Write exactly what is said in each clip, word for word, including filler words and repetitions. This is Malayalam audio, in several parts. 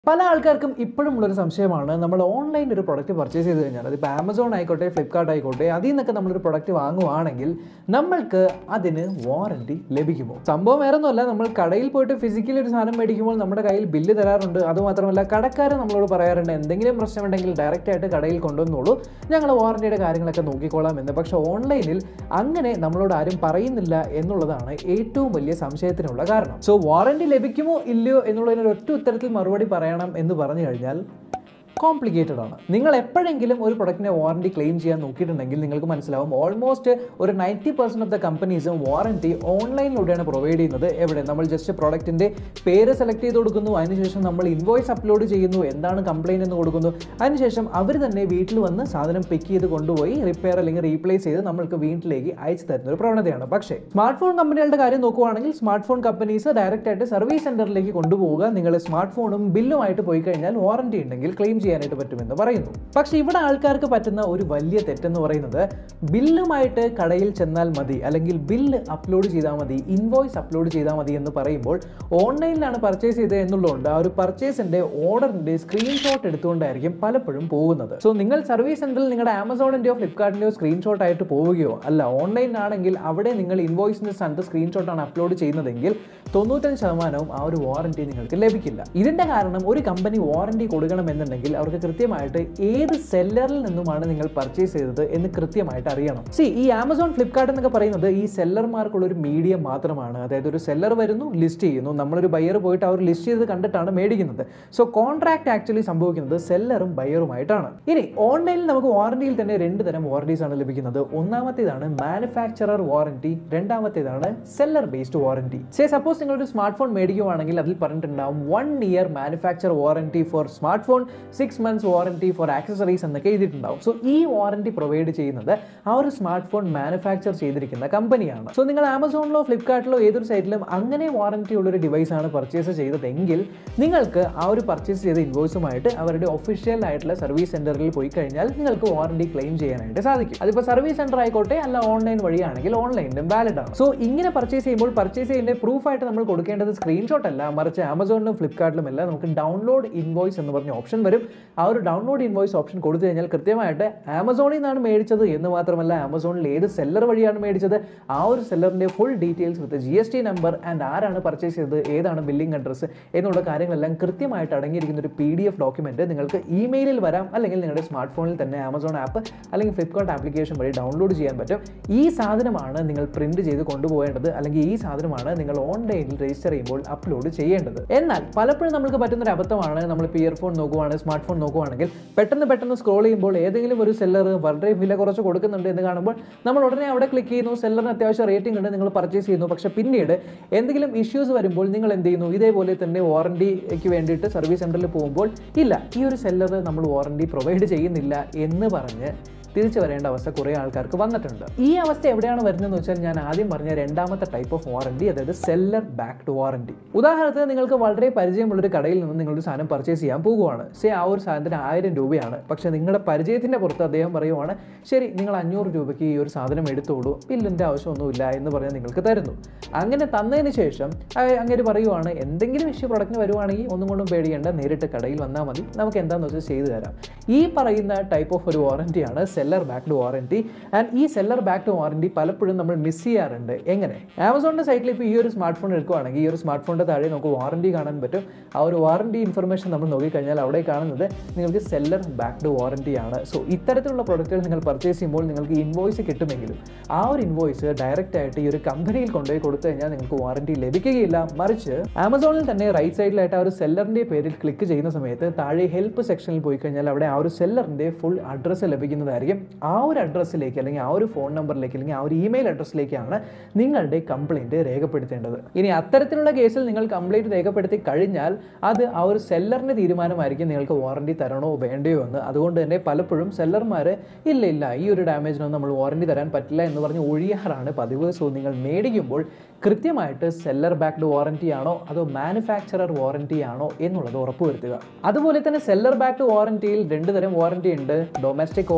പല ആൾക്കാർക്കും ഇപ്പോഴും ഉള്ളൊരു സംശയമാണ് നമ്മൾ ഓൺലൈൻ ഒരു പ്രൊഡക്റ്റ് പർച്ചേസ് ചെയ്ത് കഴിഞ്ഞാൽ അതിപ്പോൾ ആമസോൺ ആയിക്കോട്ടെ ഫ്ലിപ്കാർട്ട് ആയിക്കോട്ടെ അതിൽ നിന്നൊക്കെ നമ്മളൊരു പ്രൊഡക്റ്റ് വാങ്ങുവാണെങ്കിൽ നമ്മൾക്ക് അതിന് വാറണ്ടി ലഭിക്കുമോ? സംഭവം വേറെ ഒന്നുമല്ല, നമ്മൾ കടയിൽ പോയിട്ട് ഫിസിക്കലി ഒരു സാധനം മേടിക്കുമ്പോൾ നമ്മുടെ കയ്യിൽ ബില്ല് തരാറുണ്ട്. അതുമാത്രമല്ല കടക്കാർ നമ്മളോട് പറയാറുണ്ട് എന്തെങ്കിലും പ്രശ്നമുണ്ടെങ്കിൽ ഡയറക്റ്റ് ആയിട്ട് കടയിൽ കൊണ്ടുവന്നോളൂ, ഞങ്ങൾ വാറണ്ടിയുടെ കാര്യങ്ങളൊക്കെ നോക്കിക്കോളാം എന്ന്. പക്ഷേ ഓൺലൈനിൽ അങ്ങനെ നമ്മളോട് ആരും പറയുന്നില്ല എന്നുള്ളതാണ് ഏറ്റവും വലിയ സംശയത്തിനുള്ള കാരണം. സോ വാറണ്ടി ലഭിക്കുമോ ഇല്ലയോ എന്നുള്ളതിനൊരു ഒറ്റ ഉത്തരത്തിൽ മറുപടി പറയാം എന്ന് പറഞ്ഞു കഴിഞ്ഞാൽ കോംപ്ലിക്കേറ്റഡ് ആണ്. നിങ്ങൾ എപ്പോഴെങ്കിലും ഒരു പ്രൊഡക്റ്റിനെ വാറണ്ടി ക്ലെയിം ചെയ്യാൻ നോക്കിയിട്ടുണ്ടെങ്കിൽ നിങ്ങൾക്ക് മനസ്സിലാവും ഓൾമോസ്റ്റ് ഒരു നയൻറ്റി പെർസെൻറ്റ് ഓഫ് ദ കമ്പനീസും വാറണ്ടി ഓൺലൈനിലൂടെയാണ് പ്രൊവൈഡ് ചെയ്യുന്നത്. എവിടെ നമ്മൾ ജസ്റ്റ് പ്രൊഡക്റ്റിൻ്റെ പേര് സെലക്ട് ചെയ്ത് കൊടുക്കുന്നു, അതിനുശേഷം നമ്മൾ ഇൻവോയ്സ് അപ്ലോഡ് ചെയ്യുന്നു, എന്താണ് കംപ്ലയിൻ്റ് എന്ന് കൊടുക്കുന്നു, അതിനുശേഷം അവർ തന്നെ വീട്ടിൽ വന്ന് സാധനം പിക്ക് ചെയ്ത് കൊണ്ടുപോയി റിപ്പയർ അല്ലെങ്കിൽ റീപ്ലേസ് ചെയ്ത് നമ്മൾക്ക് വീട്ടിലേക്ക് അയച്ചു തരുന്ന ഒരു പ്രവണതയാണ്. പക്ഷേ സ്മാർട്ട് ഫോൺ കമ്പനികളുടെ കാര്യം നോക്കുകയാണെങ്കിൽ സ്മാർട്ട് ഫോൺ കമ്പനീസ് ഡയറക്റ്റ് ആയിട്ട് സർവീസ് സെന്ററിലേക്ക് കൊണ്ടുപോവുക, നിങ്ങൾ സ്മാർട്ട് ഫോണും ബില്ലുമായിട്ട് പോയി കഴിഞ്ഞാൽ വാറണ്ടി ഉണ്ടെങ്കിൽ ക്ലെയിം ചെയ്യാനായിട്ട് പറ്റുമെന്ന് പറയുന്നു. പക്ഷെ ഇവിടെ ആൾക്കാർക്ക് പറ്റുന്ന ഒരു വലിയ തെറ്റെന്ന് പറയുന്നത് ബില്ലുമായിട്ട് കടയിൽ ചെന്നാൽ മതി, അല്ലെങ്കിൽ ബില്ല് അപ്ലോഡ് ചെയ്താൽ മതി, ഇൻവോയ്സ് അപ്ലോഡ് ചെയ്താൽ മതി എന്ന് പറയുമ്പോൾ ഓൺലൈനിലാണ് പർച്ചേസ് ചെയ്തത് എന്നുള്ളതുകൊണ്ട് ആ ഒരു പർച്ചേസിന്റെ ഓർഡറിന്റെ സ്ക്രീൻഷോട്ട് എടുത്തുകൊണ്ടായിരിക്കും പലപ്പോഴും പോകുന്നത്. സോ നിങ്ങൾ സർവീസ് സെന്ററിൽ നിങ്ങളുടെ ആമസോണിന്റെയോ ഫ്ലിപ്കാർട്ടിന്റെയോ സ്ക്രീൻഷോട്ട് ആയിട്ട് പോവുകയോ അല്ല, ഓൺലൈനിലാണെങ്കിൽ അവിടെ നിങ്ങൾ ഇൻവോയ്സിന്റെ സ്ഥാനത്ത് സ്ക്രീൻഷോട്ടാണ് അപ്ലോഡ് ചെയ്യുന്നതെങ്കിൽ തൊണ്ണൂറ്റഞ്ച് ശതമാനവും ആ ഒരു വാറണ്ടി നിങ്ങൾക്ക് ലഭിക്കില്ല. ഇതിന്റെ കാരണം ഒരു കമ്പനി വാറണ്ടി കൊടുക്കണമെന്നുണ്ടെങ്കിൽ അവർക്ക് കൃത്യമായിട്ട് ഏത് സെല്ലറിൽ നിന്നുമാണ് നിങ്ങൾ പർച്ചേസ് ചെയ്തത് എന്ന് കൃത്യമായിട്ട് അറിയണം. സി ഈ ആമസോൺ ഫ്ലിപ്കാർട്ട് എന്നൊക്കെ പറയുന്നത് ഈ സെല്ലർമാർക്കുള്ള ഒരു മീഡിയം മാത്രമാണ്. അതായത് ഒരു സെല്ലർ വരുന്നു, ലിസ്റ്റ് ചെയ്യുന്നു, നമ്മളൊരു ബയർ പോയിട്ട് അവർ ലിസ്റ്റ് ചെയ്ത് കണ്ടിട്ടാണ് മേടിക്കുന്നത്. സോ കോൺട്രാക്ട് ആക്ച്വലി സംഭവിക്കുന്നത് സെല്ലറും ബയറുമായിട്ടാണ്. ഇനി ഓൺലൈനിൽ നമുക്ക് വാറണ്ടിയിൽ തന്നെ രണ്ട് തരം വാറണ്ടീസ് ആണ് ലഭിക്കുന്നത്. ഒന്നാമത്തേതാണ് മാനുഫാക്ചറർ വാറണ്ടി, രണ്ടാമത്തേതാണ് seller based warranty. Say suppose നിങ്ങളൊരു സ്മാർട്ട് ഫോൺ മേടിക്കുകയാണെങ്കിൽ അതിൽ പറഞ്ഞിട്ടുണ്ടാവും one year manufacture warranty for smartphone, six months warranty for accessories എന്നൊക്കെ എഴുതിയിട്ടുണ്ടാവും. സോ ഈ വാറണ്ടി പ്രൊവൈഡ് ചെയ്യുന്നത് ആ ഒരു സ്മാർട്ട് ഫോൺ മാനുഫാക്ചർ ചെയ്തിരിക്കുന്ന കമ്പനിയാണ്. സോ നിങ്ങൾ ആമസോണിലോ ഫ്ലിപ്കാർട്ടിലോ ഏതൊരു സൈറ്റിലും അങ്ങനെ വാറണ്ടി ഉള്ളൊരു ഡിവൈസ് ആണ് പർച്ചേസ് ചെയ്തതെങ്കിൽ നിങ്ങൾക്ക് ആ ഒരു പർച്ചേസ് ചെയ്ത ഇൻവോയ്സുമായിട്ട് അവരുടെ ഒഫീഷ്യൽ ആയിട്ടുള്ള സർവീസ് സെന്ററിൽ പോയി കഴിഞ്ഞാൽ നിങ്ങൾക്ക് വാറണ്ടി ക്ലെയിം ചെയ്യാനായിട്ട് സാധിക്കും. അതിപ്പോൾ സർവീസ് സെന്റർ ആയിക്കോട്ടെ അല്ല ഓൺലൈൻ വഴിയാണെങ്കിൽ ഓൺലൈനിലും വാലിഡ് ആണ്. സോ ഇങ്ങനെ പർച്ചേസ് ചെയ്യുമ്പോൾ പർച്ചേസ് ചെയ്യുന്ന പ്രൂഫായിട്ട് നമ്മൾ കൊടുക്കേണ്ടത് സ്ക്രീൻഷോട്ട് അല്ല, മറിച്ച് ആമസോണിലും ഫ്ലിപ്കാർട്ടിലും എല്ലാം നമുക്ക് ഡൗൺലോഡ് ഇൻവോയ്സ് എന്ന് പറഞ്ഞ ഓപ്ഷൻ വരും. ആ ഒരു ഡൗൺലോഡ് ഇൻവോയ്സ് ഓപ്ഷൻ കൊടുത്തു കഴിഞ്ഞാൽ കൃത്യമായിട്ട് ആമസോണിൽ നിന്നാണ് മേടിച്ചത് എന്ന് മാത്രമല്ല ആമസോണിൽ ഏത് സെല്ലർ വഴിയാണ് മേടിച്ചത്, ആ ഒരു സെല്ലറിന്റെ full details with G S T number and ആരാണ് പർച്ചേസ് ചെയ്തത്, ഏതാണ് ബില്ലിംഗ് അഡ്രസ്സ് എന്നുള്ള കാര്യങ്ങളെല്ലാം കൃത്യമായിട്ട് അടങ്ങിയിരിക്കുന്ന ഒരു പി ഡി എഫ് ഡോക്യുമെന്റ് നിങ്ങൾക്ക് ഇമെയിലിൽ വരാം, അല്ലെങ്കിൽ നിങ്ങളുടെ സ്മാർട്ട് ഫോണിൽ തന്നെ ആമസോൺ ആപ്പ് അല്ലെങ്കിൽ ഫ്ലിപ്കാർട്ട് ആപ്ലിക്കേഷൻ വഴി ഡൗൺലോഡ് ചെയ്യാൻ പറ്റും. ഈ സാധനമാണ് നിങ്ങൾ പ്രിന്റ് ചെയ്ത് കൊണ്ടുപോകേണ്ടത്, അല്ലെങ്കിൽ ഈ സാധനമാണ് നിങ്ങൾ ഓൺലൈനിൽ രജിസ്റ്റർ ചെയ്യുമ്പോൾ അപ്ലോഡ് ചെയ്യേണ്ടത്. എന്നാൽ പലപ്പോഴും നമുക്ക് പറ്റുന്ന ഒരു അബദ്ധമാണ്, നമ്മൾ ഇയർഫോൺ നോക്കുവാണ്, സ്മാർട്ട് ഫോൺ നോക്കുവാണെങ്കിൽ പെട്ടെന്ന് പെട്ടെന്ന് സ്ക്രോൾ ചെയ്യുമ്പോൾ ഏതെങ്കിലും ഒരു സെല്ലർ വളരെ വില കുറച്ച് കൊടുക്കുന്നുണ്ട് എന്ന് കാണുമ്പോൾ നമ്മൾ ഉടനെ അവിടെ ക്ലിക്ക് ചെയ്യുന്നു, സെല്ലറിന് അത്യാവശ്യം റേറ്റിംഗ് ഉണ്ട്, നിങ്ങൾ പർച്ചേസ് ചെയ്യുന്നു. പക്ഷേ പിന്നീട് എന്തെങ്കിലും ഇഷ്യൂസ് വരുമ്പോൾ നിങ്ങൾ എന്ത് ചെയ്യുന്നു, ഇതേപോലെ തന്നെ വാറണ്ടിക്ക് വേണ്ടിയിട്ട് സർവീസ് സെന്ററിൽ പോകുമ്പോൾ ഇല്ല, ഈ ഒരു സെല്ലർ നമ്മൾ വാറണ്ടി പ്രൊവൈഡ് ചെയ്യുന്നില്ല എന്ന് പറഞ്ഞ് തിരിച്ചു വരേണ്ട അവസ്ഥ കുറേ ആൾക്കാർക്ക് വന്നിട്ടുണ്ട്. ഈ അവസ്ഥ എവിടെയാണ് വരുന്നതെന്ന് വെച്ചാൽ ഞാൻ ആദ്യം പറഞ്ഞ രണ്ടാമത്തെ ടൈപ്പ് ഓഫ് വാറണ്ടി, അതായത് സെല്ലർ ബാക്ക്ഡ് വാറണ്ടി. ഉദാഹരണത്തിന് നിങ്ങൾക്ക് വളരെ പരിചയമുള്ളൊരു കടയിൽ നിന്ന് നിങ്ങളൊരു സാധനം പർച്ചേസ് ചെയ്യാൻ പോകുവാണ്. സേ ആ ഒരു സാധനത്തിന് ആയിരം രൂപയാണ്. പക്ഷേ നിങ്ങളുടെ പരിചയത്തിൻ്റെ പുറത്ത് അദ്ദേഹം പറയുവാണ് ശരി നിങ്ങൾ അഞ്ഞൂറ് രൂപയ്ക്ക് ഈ ഒരു സാധനം എടുത്തോളൂ, ബില്ലിൻ്റെ ആവശ്യമൊന്നുമില്ല എന്ന് പറഞ്ഞാൽ നിങ്ങൾക്ക് തരുന്നു. അങ്ങനെ തന്നതിന് ശേഷം അങ്ങനെ പറയുവാണ് എന്തെങ്കിലും ഇഷ്യൂ പ്രൊഡക്റ്റിന് വരുവാണെങ്കിൽ ഒന്നും കൊണ്ടും പേടിക്കേണ്ട, നേരിട്ട് കടയിൽ വന്നാൽ മതി, നമുക്ക് എന്താണെന്ന് വെച്ചാൽ ചെയ്തു തരാം. ഈ പറയുന്ന ടൈപ്പ് ഓഫ് ഒരു വാറണ്ടിയാണ് സെല്ലർ ബാക്ക്ഡ് വാറണ്ടി. ആൻഡ് ഈ സെല്ലർ ബാക്ക്ഡ് വാറണ്ടി പലപ്പോഴും നമ്മൾ മിസ് ചെയ്യാറുണ്ട്. എങ്ങനെ? ആമസോണിന്റെ സൈറ്റിൽ ഇപ്പോൾ ഈ ഒരു സ്മാർട്ട് ഫോൺ എടുക്കുകയാണെങ്കിൽ ഈ ഒരു സ്മാർട്ട് ഫോണിന്റെ താഴെ നമുക്ക് വാറണ്ടി കാണാൻ പറ്റും. ആ ഒരു വാറണ്ടി ഇൻഫർമേഷൻ നമ്മൾ നോക്കിക്കഴിഞ്ഞാൽ അവിടെ കാണുന്നത് നിങ്ങൾക്ക് സെല്ലർ ബാക്ക്ഡ് വാറണ്ടിയാണ്. സോ ഇത്തരത്തിലുള്ള പ്രൊഡക്റ്റുകൾ നിങ്ങൾ പർച്ചേസ് ചെയ്യുമ്പോൾ നിങ്ങൾക്ക് ഇൻവോയ്സ് കിട്ടുമെങ്കിലും ആ ഒരു ഇൻവോയ്സ് ഡയറക്റ്റ് ആയിട്ട് ഈ ഒരു കമ്പനിയിൽ കൊണ്ടുപോയി കൊടുത്തു കഴിഞ്ഞാൽ നിങ്ങൾക്ക് വാറണ്ടി ലഭിക്കുകയില്ല. മറിച്ച് ആമസോണിൽ തന്നെ റൈറ്റ് സൈഡിലായിട്ട് ആ ഒരു സെല്ലറിന്റെ പേരിൽ ക്ലിക്ക് ചെയ്യുന്ന സമയത്ത് താഴെ ഹെൽപ്പ് സെക്ഷനിൽ പോയി കഴിഞ്ഞാൽ അവിടെ ആ ഒരു സെല്ലറിന്റെ ഫുൾ അഡ്രസ്സ് ലഭിക്കുന്നതായിരിക്കും. ആ ഒരു അഡ്രസ്സിലേക്ക് അല്ലെങ്കിൽ ആ ഒരു ഫോൺ നമ്പറിലേക്ക് അല്ലെങ്കിൽ ആ ഒരു ഇമെയിൽ അഡ്രസ്സിലേക്കാണ് നിങ്ങളുടെ കംപ്ലയിന്റ് രേഖപ്പെടുത്തേണ്ടത്. ഇനി അത്തരത്തിലുള്ള കേസിൽ നിങ്ങൾ കംപ്ലയിന്റ് രേഖപ്പെടുത്തി കഴിഞ്ഞാൽ അത് ആ ഒരു സെല്ലറിന്റെ തീരുമാനമായിരിക്കും നിങ്ങൾക്ക് വാറണ്ടി തരണോ വേണ്ടയോ എന്ന്. അതുകൊണ്ട് തന്നെ പലപ്പോഴും സെല്ലർമാർ ഇല്ല ഇല്ല ഈ ഒരു ഡാമേജിനൊന്നും നമ്മൾ വാറണ്ടി തരാൻ പറ്റില്ല എന്ന് പറഞ്ഞ് ഒഴിയാറാണ് പതിവ്. സോ നിങ്ങൾ മേടിക്കുമ്പോൾ കൃത്യമായിട്ട് സെല്ലർ ബാക്ക്ഡ് വാറണ്ടി ആണോ അതോ മാനുഫാക്ചറർ വാറണ്ടി ആണോ എന്നുള്ളത് ഉറപ്പുവരുത്തുക. അതുപോലെ തന്നെ സെല്ലർ ബാക്ക്ഡ് വാറണ്ടിയിൽ രണ്ട് തരം വാറണ്ടി ഉണ്ട്. ഡൊമസ്റ്റിക് വാറണ്ടി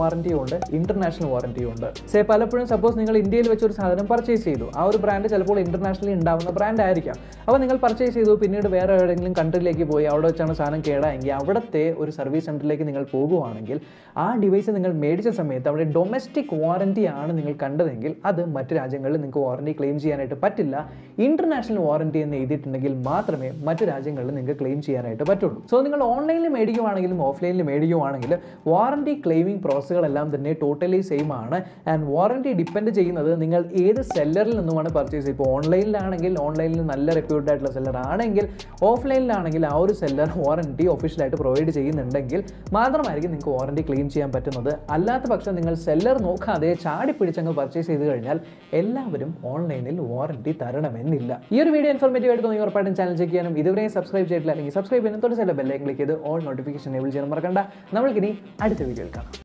ഉണ്ട്, ഇന്റർനാഷണൽ വാറന്റിയും ഉണ്ട്. സേ പലപ്പോഴും സപ്പോസ് നിങ്ങൾ ഇന്ത്യയിൽ വെച്ച് ഒരു സാധനം പർച്ചേസ് ചെയ്തു, ആ ഒരു ബ്രാൻഡ് ചിലപ്പോൾ ഇന്റർനാഷണലി ഉണ്ടാവുന്ന ബ്രാൻഡ് ആയിരിക്കാം. അപ്പോൾ നിങ്ങൾ പർച്ചേസ് ചെയ്തു, പിന്നീട് വേറെ ഏതെങ്കിലും കൺട്രിയിലേക്ക് പോയി അവിടെ വെച്ചാണ് സാധനം കേടായെങ്കിൽ അവിടുത്തെ ഒരു സർവീസ് സെന്ററിലേക്ക് നിങ്ങൾ പോകുവാണെങ്കിൽ ആ ഡിവൈസ് നിങ്ങൾ മേടിച്ച സമയത്ത് അവിടെ ഡൊമസ്റ്റിക് വാറന്റി ആണ് നിങ്ങൾ കണ്ടതെങ്കിൽ അത് മറ്റ് രാജ്യങ്ങളിൽ നിങ്ങൾക്ക് വാറന്റി ക്ലെയിം ചെയ്യാനായിട്ട് പറ്റില്ല. ഇന്റർനാഷണൽ വാറന്റി എന്ന് എഴുതിയിട്ടുണ്ടെങ്കിൽ മാത്രമേ മറ്റ് രാജ്യങ്ങളിൽ നിങ്ങൾക്ക് ക്ലെയിം ചെയ്യാനായിട്ട് പറ്റുള്ളൂ. സോ നിങ്ങൾ ഓൺലൈനിൽ മേടിക്കുവാണെങ്കിലും ഓഫ്ലൈനിൽ മേടിക്കുവാണെങ്കിലും വാറന്റി ക്ലെയിമിംഗ് പ്രോസസ്സുകളെല്ലാം തന്നെ ടോട്ടലി സെയിം ആണ്. ആൻഡ് വാറന്റി ഡിപ്പെൻഡ് ചെയ്യുന്നത് നിങ്ങൾ ഏത് സെല്ലറിൽ നിന്നുമാണ് പർച്ചേസ്. ഇപ്പോൾ ഓൺലൈനിലാണെങ്കിൽ ഓൺലൈനിൽ നല്ല റെപ്യൂട്ടഡ് ആയിട്ടുള്ള സെല്ലർ ആണെങ്കിൽ, ഓഫ്ലൈനിലാണെങ്കിൽ ആ ഒരു സെല്ലർ വാറന്റി ഒഫീഷ്യലായിട്ട് പ്രൊവൈഡ് ചെയ്യുന്നുണ്ടെങ്കിൽ മാത്രമായിരിക്കും നിങ്ങൾക്ക് വാറന്റി ക്ലെയിം ചെയ്യാൻ പറ്റുന്നത്. അല്ലാത്ത പക്ഷം നിങ്ങൾ സെല്ലർ നോക്കാതെ ചാടി പിടിച്ചങ്ങ് പർച്ചേസ് ചെയ്ത് കഴിഞ്ഞാൽ എല്ലാവരും ഓൺലൈനിൽ വാറന്റി തരണമെന്നില്ല. ഈ ഒരു വീഡിയോ ഇൻഫോർമേറ്റീവ് ആയിട്ട് തോന്നി ഉറപ്പായിട്ടും ചാനൽ ചെക്ക് ചെയ്യാനും ഇതുവരെ സബ്സ്ക്രൈബ് ചെയ്തിട്ടില്ല അല്ലെങ്കിൽ സബ്സ്ക്രൈബ് ചെയ്യാനും തൊട്ട് ചില ബെല്ലൈക്കൻ ക്ലിക്ക് ചെയ്ത് ഓൾ നോട്ടിഫിക്കേഷൻ എനേബിൾ ചെയ്യാൻ മറക്കണ്ട. നമ്മൾക്കിനി അടുത്ത വീഡിയോയിൽ കാണാം.